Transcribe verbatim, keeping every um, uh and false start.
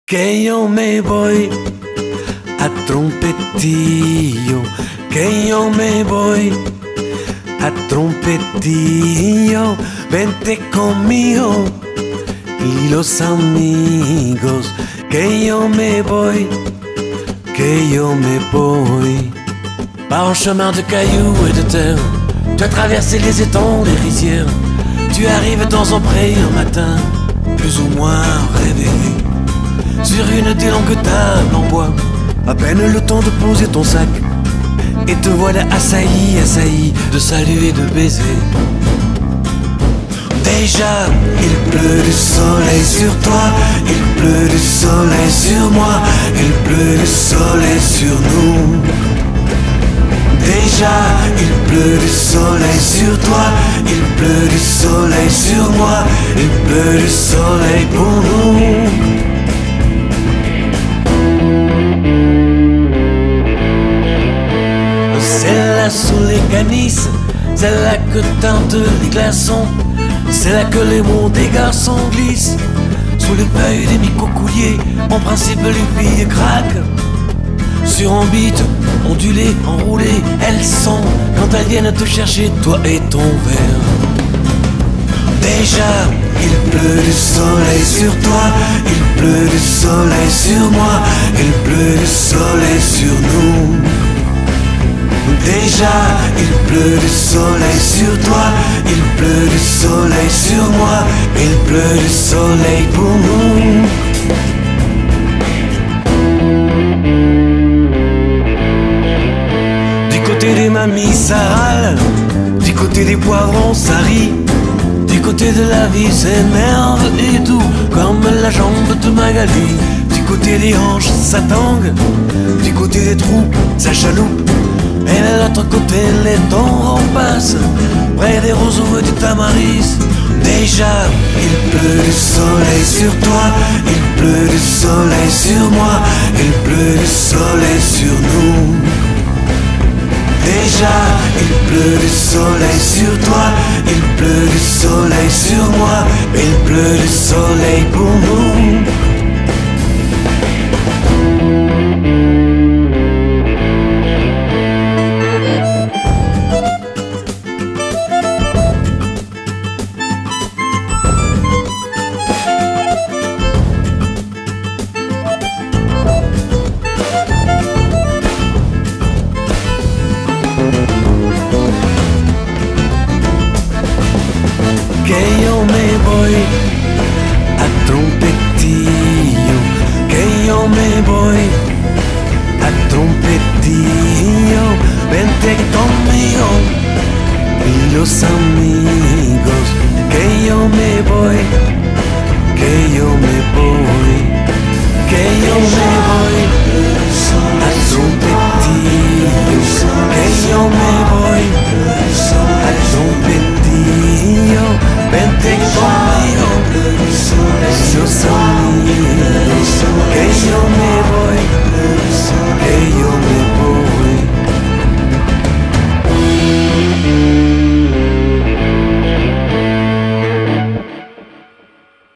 Que yo me voy a trompetillo, que yo me voy a trompetillo. Vente conmigo y los amigos, que yo me voy, que yo me voy. Par un chemin de cailloux et de terre, tu as traversé les étangs, les rizières. Tu arrives dans un pré un matin, plus ou moins réveillé, sur une des longues tables en bois. À peine le temps de poser ton sac, et te voilà assailli, assailli de saluts et de baisers. Déjà, il pleut du soleil sur toi, il pleut du soleil sur moi, il pleut du soleil sur nous. Déjà, il pleut du soleil sur toi, il pleut du soleil sur moi, il pleut du soleil pour nous. C'est là sous les canisses, c'est là que teintent les glaçons, c'est là que les mots des garçons glissent sous les feuilles des micocouliers. En principe, les filles craquent sur un beat ondulé, enroulé. Elles sont quand elles viennent te chercher, toi et ton verre. Déjà, il pleut du soleil sur toi, il pleut du soleil sur moi, il pleut du soleil sur nous. Déjà, il pleut du soleil sur toi, il pleut du soleil sur moi, il pleut du soleil pour nous. Du côté des mamies, ça râle, du côté des poivrons, ça rit, du côté de la vie, s'énerve et doux comme la jambe de Magali. Du côté des hanches, ça tangue, du côté des trous, ça chaloupe. Et de l'autre côté, les temps repassent près des roseaux et du tamaris. Déjà, il pleut du soleil sur toi, il pleut du soleil sur moi, il pleut du soleil sur nous. Déjà, il pleut du soleil sur toi, il pleut du soleil sur moi, il pleut du soleil pour nous. Que yo me voy a trompetillo, que yo me voy a trompetillo. Vente conmigo y los amigos, que yo me voy, que yo me voy, que yo me voy.